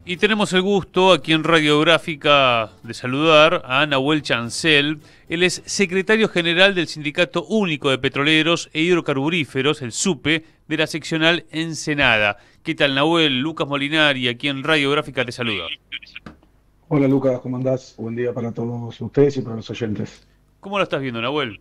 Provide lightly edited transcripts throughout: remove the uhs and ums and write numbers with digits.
Y tenemos el gusto aquí en Radiográfica de saludar a Nahuel Chancel. Él es secretario general del Sindicato Único de Petroleros e Hidrocarburíferos, el SUPE, de la seccional Ensenada. ¿Qué tal, Nahuel? Lucas Molinari, aquí en Radiográfica te saluda. Hola Lucas, ¿cómo andás? Buen día para todos ustedes y para los oyentes. ¿Cómo lo estás viendo, Nahuel?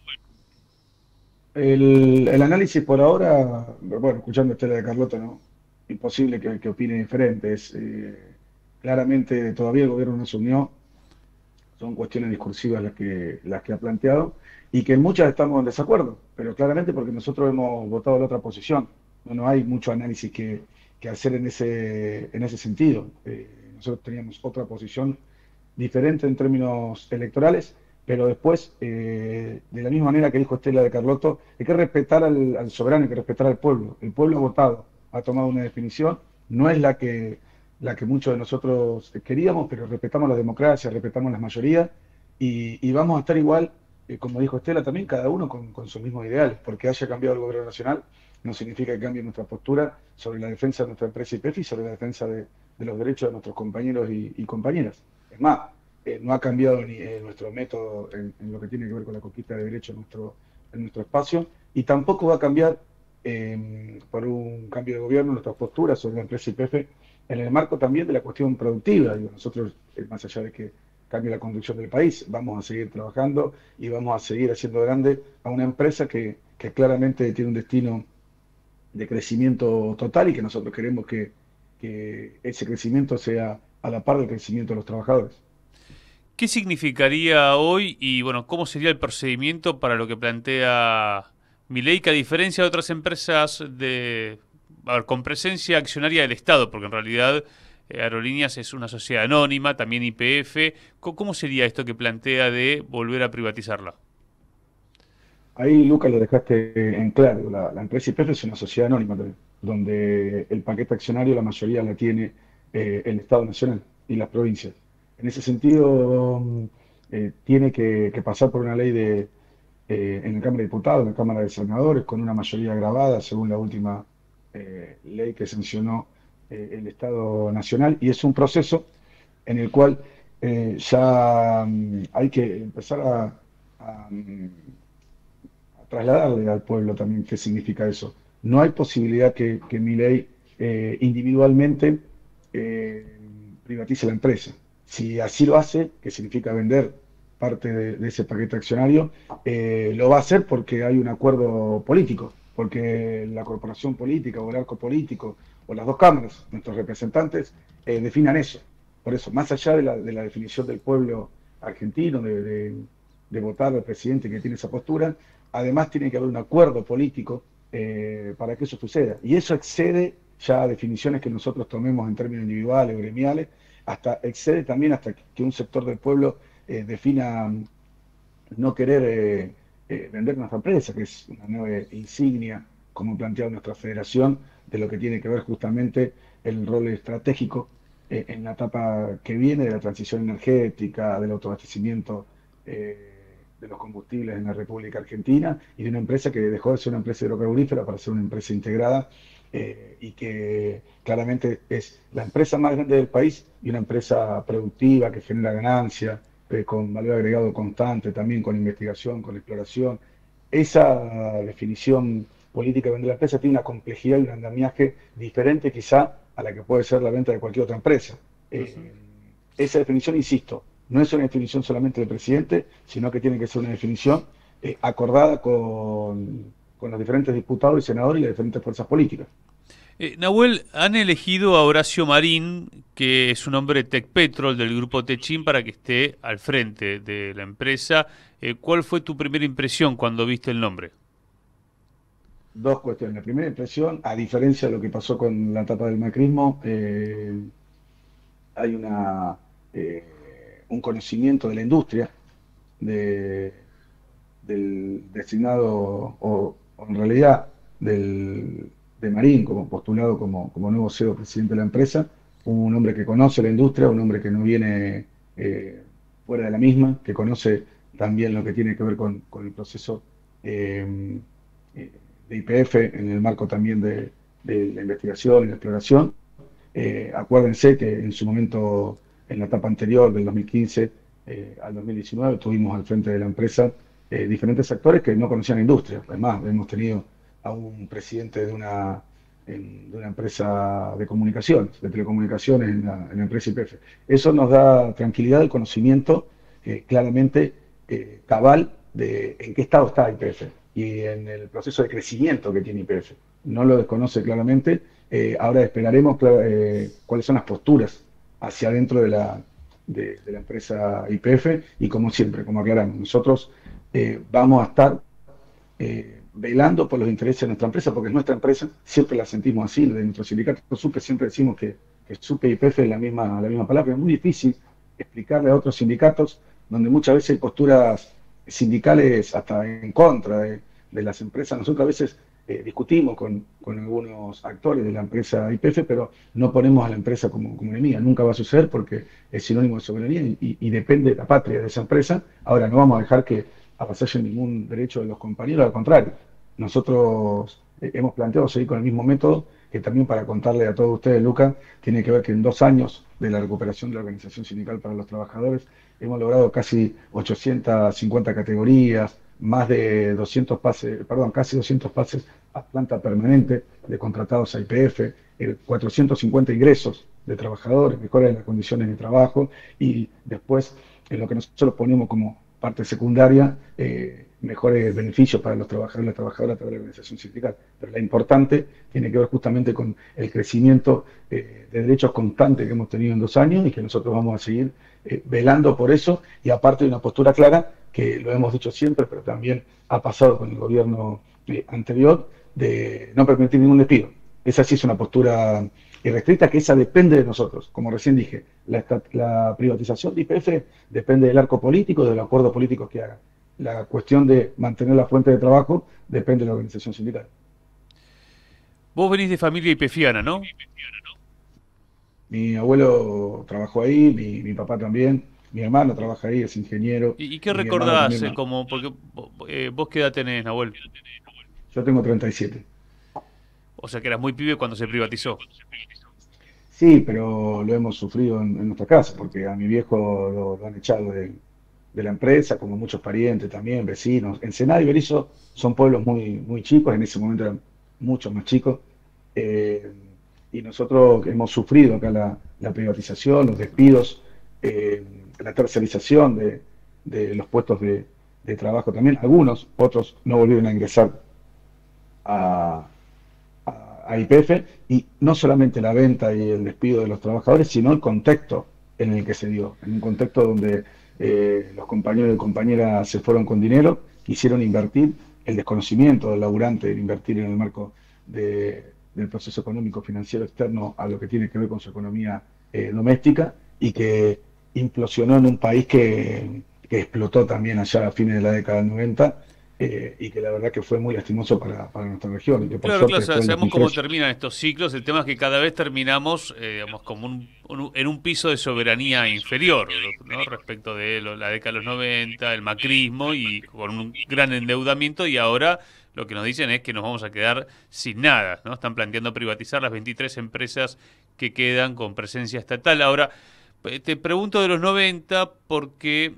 El análisis por ahora, bueno, escuchando a Estela de Carlota, ¿no? Imposible que opine diferente. Claramente todavía el gobierno no se unió, son cuestiones discursivas las que ha planteado y que en muchas estamos en desacuerdo, pero claramente porque nosotros hemos votado la otra posición. No hay mucho análisis que hacer en ese sentido. Nosotros teníamos otra posición diferente en términos electorales, pero después, de la misma manera que dijo Estela de Carlotto, hay que respetar al soberano, hay que respetar al pueblo. El pueblo ha votado, ha tomado una definición, no es la que muchos de nosotros queríamos, pero respetamos la democracia, respetamos las mayorías y vamos a estar igual, como dijo Estela también, cada uno con sus mismos ideales, porque haya cambiado el gobierno nacional no significa que cambie nuestra postura sobre la defensa de nuestra empresa YPF y sobre la defensa de los derechos de nuestros compañeros y compañeras. Es más, no ha cambiado ni nuestro método en lo que tiene que ver con la conquista de derechos en nuestro espacio y tampoco va a cambiar por un cambio de gobierno nuestras posturas sobre la empresa YPF en el marco también de la cuestión productiva. Digo, nosotros, más allá de que cambie la conducción del país, vamos a seguir trabajando y vamos a seguir haciendo grande a una empresa que claramente tiene un destino de crecimiento total y que nosotros queremos que ese crecimiento sea a la par del crecimiento de los trabajadores. ¿Qué significaría hoy y, bueno, cómo sería el procedimiento para lo que plantea Milei, que a diferencia de otras empresas a ver, con presencia accionaria del Estado, porque en realidad Aerolíneas es una sociedad anónima, también YPF, ¿cómo sería esto que plantea de volver a privatizarla? Ahí, Lucas, lo dejaste en claro. La empresa YPF es una sociedad anónima también, donde el paquete accionario la mayoría la tiene el Estado Nacional y las provincias. En ese sentido, tiene que pasar por una ley en la Cámara de Diputados, en la Cámara de Senadores, con una mayoría grabada, según la última ley que sancionó el Estado Nacional, y es un proceso en el cual ya hay que empezar a trasladarle al pueblo también qué significa eso. No hay posibilidad que Milei individualmente eh, privatice la empresa. Si así lo hace, que significa vender parte de ese paquete accionario, lo va a hacer porque hay un acuerdo político, porque la corporación política o el arco político o las dos cámaras, nuestros representantes, definan eso. Por eso, más allá de la definición del pueblo argentino, de votar al presidente que tiene esa postura, además tiene que haber un acuerdo político para que eso suceda. Y eso excede ya a definiciones que nosotros tomemos en términos individuales o gremiales, excede también hasta que un sector del pueblo defina no querer vender nuestra empresa, que es una nueva insignia, como ha planteado nuestra federación, de lo que tiene que ver justamente el rol estratégico en la etapa que viene de la transición energética, del autoabastecimiento de los combustibles en la República Argentina y de una empresa que dejó de ser una empresa hidrocarburífera para ser una empresa integrada y que claramente es la empresa más grande del país y una empresa productiva que genera ganancia, con valor agregado constante, también con investigación, con exploración. Esa definición política de vender la empresa tiene una complejidad y un andamiaje diferente quizá a la que puede ser la venta de cualquier otra empresa. Ujú. Eh, Esa definición, insisto, no es una definición solamente del presidente, sino que tiene que ser una definición acordada con los diferentes diputados y senadores y las diferentes fuerzas políticas. Nahuel, han elegido a Horacio Marín, que es un hombre de Tecpetrol del grupo Techin, para que esté al frente de la empresa. ¿Cuál fue tu primera impresión cuando viste el nombre? Dos cuestiones. La primera impresión, a diferencia de lo que pasó con la etapa del macrismo, hay un conocimiento de la industria, de, del designado o en realidad de Marín como postulado como nuevo CEO presidente de la empresa, un hombre que conoce la industria, un hombre que no viene fuera de la misma, que conoce también lo que tiene que ver con el proceso eh, de YPF en el marco también de la investigación y la exploración, Acuérdense que en su momento, en la etapa anterior, del 2015 al 2019, tuvimos al frente de la empresa diferentes actores que no conocían la industria. Además, hemos tenido a un presidente de una empresa de comunicaciones, de telecomunicaciones en la empresa YPF. Eso nos da tranquilidad y conocimiento claramente cabal de en qué estado está YPF y en el proceso de crecimiento que tiene YPF. No lo desconoce claramente. Ahora esperaremos cuáles son las posturas hacia adentro de la empresa YPF y como siempre, como aclaramos, nosotros vamos a estar velando por los intereses de nuestra empresa, porque es nuestra empresa, siempre la sentimos así, de nuestro sindicato SUPE siempre decimos que SUPE y YPF es la misma palabra. Es muy difícil explicarle a otros sindicatos donde muchas veces hay posturas sindicales hasta en contra de las empresas. Nosotros a veces discutimos con algunos actores de la empresa YPF, pero no ponemos a la empresa como enemiga. Nunca va a suceder porque es sinónimo de soberanía y depende de la patria de esa empresa. Ahora no vamos a dejar que avasallen ningún derecho de los compañeros, al contrario. Nosotros hemos planteado seguir con el mismo método, que también para contarle a todos ustedes, Luca, tiene que ver que en 2 años de la recuperación de la organización sindical para los trabajadores, hemos logrado casi 850 categorías, más de 200 pases, perdón, casi 200 pases a planta permanente de contratados a YPF, 450 ingresos de trabajadores, mejoras en las condiciones de trabajo y después en lo que nosotros ponemos como parte secundaria, mejores beneficios para los trabajadores y las trabajadoras a través de la organización sindical. Pero la importante tiene que ver justamente con el crecimiento de derechos constante que hemos tenido en 2 años y que nosotros vamos a seguir velando por eso, y aparte de una postura clara, que lo hemos dicho siempre, pero también ha pasado con el gobierno anterior, de no permitir ningún despido. Esa sí es una postura irrestricta, que esa depende de nosotros. Como recién dije, la privatización de YPF depende del arco político, de los acuerdos políticos que hagan. La cuestión de mantener la fuente de trabajo depende de la organización sindical. Vos venís de familia YPFiana, ¿no? Mi abuelo trabajó ahí, mi papá también, mi hermano trabaja ahí, es ingeniero, ¿Y qué y mi hermano recordás? también. Como, porque vos qué edad tenés, Nahuel. Yo tengo 37. O sea que eras muy pibe cuando se privatizó. Sí, pero lo hemos sufrido en nuestra casa, porque a mi viejo lo han echado de la empresa, como muchos parientes también, vecinos. Ensenada y Berisso son pueblos muy chicos, en ese momento eran mucho más chicos, eh, y nosotros hemos sufrido acá la privatización, los despidos, eh, la tercerización de los puestos de trabajo también. Algunos, otros no volvieron a ingresar a, a YPF, y no solamente la venta y el despido de los trabajadores, sino el contexto en el que se dio, en un contexto donde los compañeros y compañeras se fueron con dinero, quisieron invertir, el desconocimiento del laburante de invertir en el marco del proceso económico financiero externo a lo que tiene que ver con su economía doméstica, y que implosionó en un país que explotó también allá a fines de la década del 90, y que la verdad que fue muy lastimoso para nuestra región, y que por Claro, suerte claro, después del sabemos cómo 2003. terminan estos ciclos. El tema es que cada vez terminamos, digamos, como en un piso de soberanía inferior, ¿no? Respecto de la década de los 90, el macrismo y con un gran endeudamiento, y ahora lo que nos dicen es que nos vamos a quedar sin nada, ¿no? Están planteando privatizar las 23 empresas que quedan con presencia estatal. Ahora, te pregunto de los 90 porque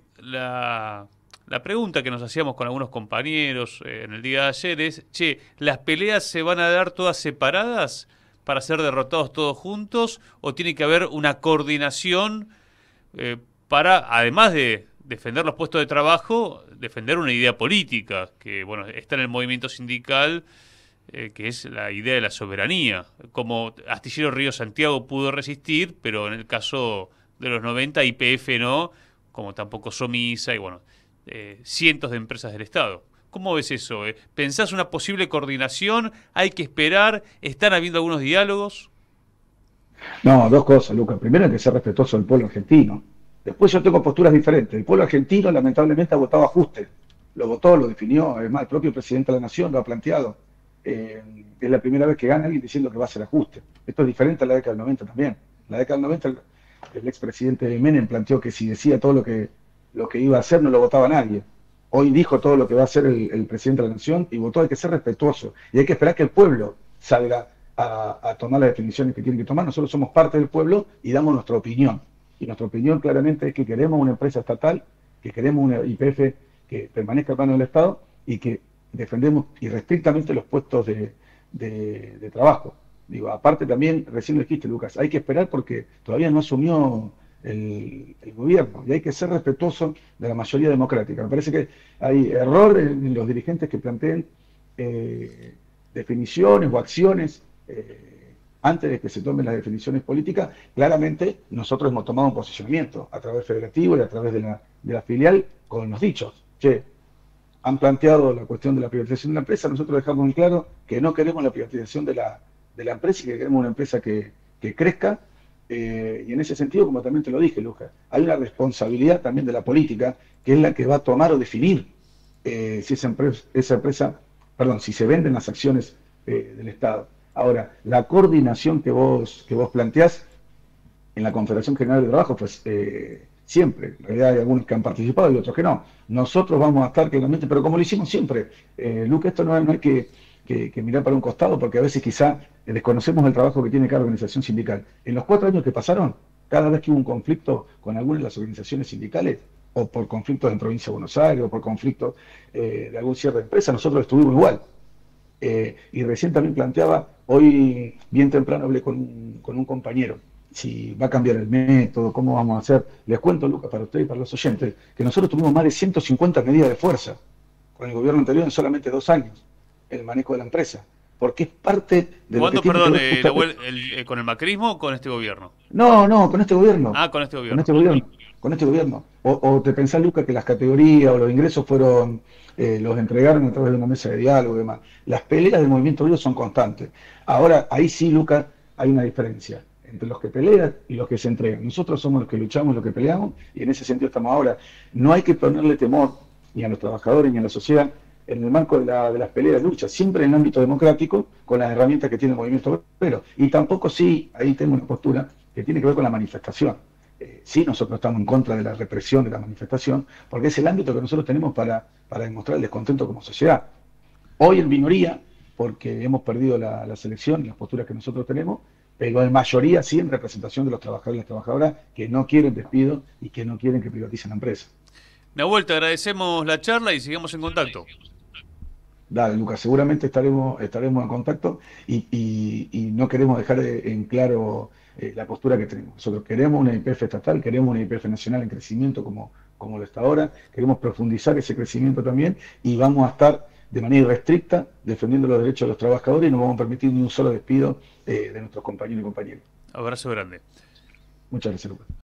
la pregunta que nos hacíamos con algunos compañeros en el día de ayer es, che, ¿las peleas se van a dar todas separadas para ser derrotados todos juntos o tiene que haber una coordinación para, además de defender los puestos de trabajo, defender una idea política que, bueno, está en el movimiento sindical, que es la idea de la soberanía? Como Astillero Río Santiago pudo resistir, pero en el caso de los 90 YPF no, como tampoco Somisa y bueno, cientos de empresas del Estado. ¿Cómo ves eso? ¿Pensás una posible coordinación? ¿Hay que esperar? ¿Están habiendo algunos diálogos? No, dos cosas, Lucas. Primero, hay que ser respetuoso del pueblo argentino. Después yo tengo posturas diferentes. El pueblo argentino lamentablemente ha votado ajuste. Lo votó, lo definió. Además, el propio presidente de la Nación lo ha planteado. Es la primera vez que gana alguien diciendo que va a hacer ajuste. Esto es diferente a la década del 90 también. La década del 90 el expresidente Menem planteó que si decía todo lo que iba a hacer no lo votaba nadie. Hoy dijo todo lo que va a hacer el presidente de la Nación y votó. Hay que ser respetuoso y hay que esperar que el pueblo salga a tomar las definiciones que tienen que tomar. Nosotros somos parte del pueblo y damos nuestra opinión. Y nuestra opinión claramente es que queremos una empresa estatal, que queremos una YPF que permanezca en manos del Estado y que defendemos irrestrictamente los puestos de trabajo. Digo, aparte también, recién lo dijiste, Lucas, hay que esperar porque todavía no asumió el gobierno y hay que ser respetuoso de la mayoría democrática. Me parece que hay error en los dirigentes que planteen definiciones o acciones antes de que se tomen las definiciones políticas. Claramente nosotros hemos tomado un posicionamiento a través federativo y a través de la filial con los dichos. Che, han planteado la cuestión de la privatización de la empresa, nosotros dejamos en claro que no queremos la privatización de la empresa y que queremos una empresa que crezca. Y en ese sentido, como también te lo dije, Luja, hay una responsabilidad también de la política, que es la que va a tomar o definir si esa empresa, perdón, si se venden las acciones del Estado. Ahora, la coordinación que vos planteás en la Confederación General de Trabajo, pues siempre, en realidad hay algunos que han participado y otros que no. Nosotros vamos a estar claramente, pero como lo hicimos siempre, Luca, esto no hay que mirar para un costado, porque a veces quizá desconocemos el trabajo que tiene cada organización sindical. En los 4 años que pasaron, cada vez que hubo un conflicto con alguna de las organizaciones sindicales, o por conflictos en Provincia de Buenos Aires, o por conflictos de algún cierre de empresa, nosotros estuvimos igual. Y recién también planteaba, hoy bien temprano hablé con un compañero, si va a cambiar el método, cómo vamos a hacer. Les cuento, Lucas, para ustedes y para los oyentes, que nosotros tuvimos más de 150 medidas de fuerza con el gobierno anterior en solamente 2 años, el manejo de la empresa, porque es parte de lo que ¿Cuándo, tiene perdón, que ver justamente... con el macrismo o con este gobierno? No, con este gobierno. Ah, con este Con gobierno. este gobierno. Con este gobierno. O te pensás, Lucas, que las categorías o los ingresos fueron, los entregaron a través de una mesa de diálogo y demás. Las peleas del movimiento obrero son constantes. Ahora, ahí sí, Lucas, hay una diferencia entre los que pelean y los que se entregan. Nosotros somos los que luchamos, los que peleamos, y en ese sentido estamos ahora. No hay que ponerle temor ni a los trabajadores ni a la sociedad en el marco de las peleas de lucha, siempre en el ámbito democrático, con las herramientas que tiene el movimiento obrero. Y tampoco sí, ahí tengo una postura que tiene que ver con la manifestación. Sí, nosotros estamos en contra de la represión de la manifestación, porque es el ámbito que nosotros tenemos para demostrar el descontento como sociedad. Hoy en minoría, porque hemos perdido las elecciones, las posturas que nosotros tenemos, pero en mayoría sí en representación de los trabajadores y las trabajadoras que no quieren despido y que no quieren que privaticen la empresa. Nahuel, te agradecemos la charla y sigamos en contacto. Dale, Lucas, seguramente estaremos en contacto y no queremos dejar en claro la postura que tenemos. Nosotros queremos una YPF estatal, queremos una YPF nacional en crecimiento como lo está ahora, queremos profundizar ese crecimiento también y vamos a estar de manera irrestricta defendiendo los derechos de los trabajadores y no vamos a permitir ni un solo despido de nuestros compañeros y compañeras. Abrazo grande. Muchas gracias, Lucas.